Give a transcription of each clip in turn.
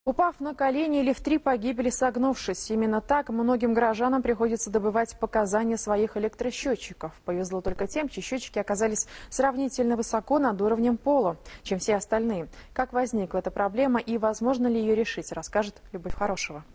Упав на колени или в 3 погибли, согнувшись. Именно так многим горожанам приходится добывать показания своих электросчетчиков. Повезло только тем, чьи счетчики оказались сравнительно высоко над уровнем пола, чем все остальные. Как возникла эта проблема и возможно ли ее решить, расскажет Любовь Хорошева.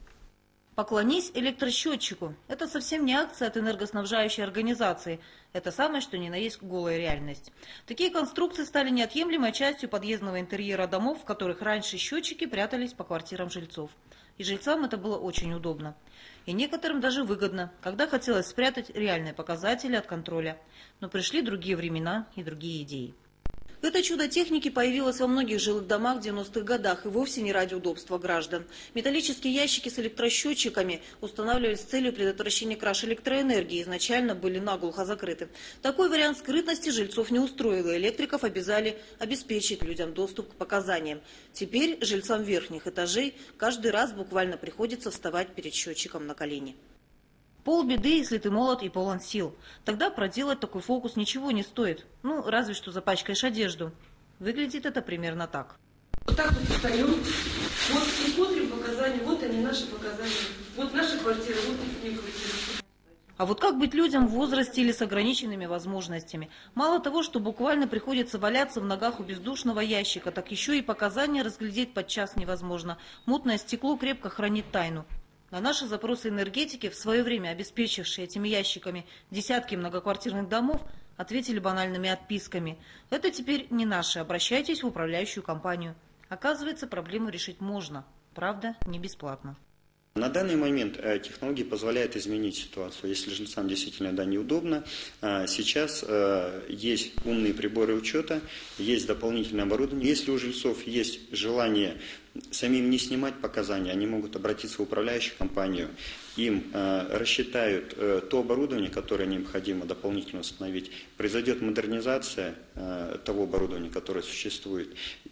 «Поклонись электросчетчику» – это совсем не акция от энергоснабжающей организации. Это самое, что ни на есть голая реальность. Такие конструкции стали неотъемлемой частью подъездного интерьера домов, в которых раньше счетчики прятались по квартирам жильцов. И жильцам это было очень удобно. И некоторым даже выгодно, когда хотелось спрятать реальные показатели от контроля. Но пришли другие времена и другие идеи. Это чудо техники появилось во многих жилых домах в 90-х годах и вовсе не ради удобства граждан. Металлические ящики с электросчетчиками устанавливались с целью предотвращения краж электроэнергии, изначально были наглухо закрыты. Такой вариант скрытности жильцов не устроил, и электриков обязали обеспечить людям доступ к показаниям. Теперь жильцам верхних этажей каждый раз буквально приходится вставать перед счетчиком на колени. Полбеды, если ты молод и полон сил. Тогда проделать такой фокус ничего не стоит. Ну, разве что запачкаешь одежду. Выглядит это примерно так. Вот так вот встаем, вот и смотрим показания, вот они наши показания. Вот наша квартира, вот их квартира. А вот как быть людям в возрасте или с ограниченными возможностями? Мало того, что буквально приходится валяться в ногах у бездушного ящика, так еще и показания разглядеть подчас невозможно. Мутное стекло крепко хранит тайну. На наши запросы энергетики, в свое время обеспечившие этими ящиками десятки многоквартирных домов, ответили банальными отписками. Это теперь не наше, обращайтесь в управляющую компанию. Оказывается, проблему решить можно, правда, не бесплатно. На данный момент технологии позволяют изменить ситуацию. Если жильцам действительно неудобно, сейчас есть умные приборы учета, есть дополнительное оборудование. Если у жильцов есть желание самим не снимать показания, они могут обратиться в управляющую компанию, им рассчитают то оборудование, которое необходимо дополнительно установить, произойдет модернизация того оборудования, которое существует,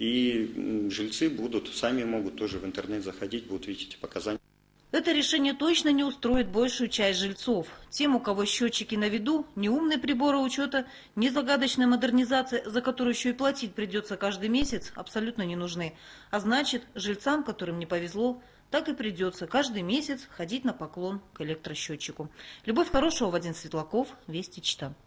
и жильцы сами могут тоже в интернет заходить, будут видеть эти показания. Это решение точно не устроит большую часть жильцов. Тем, у кого счетчики на виду, ни умные приборы учета, ни загадочная модернизация, за которую еще и платить придется каждый месяц, абсолютно не нужны. А значит, жильцам, которым не повезло, так и придется каждый месяц ходить на поклон к электросчетчику. Любовь Хорошева, Вадим Светлаков, Вести Чита.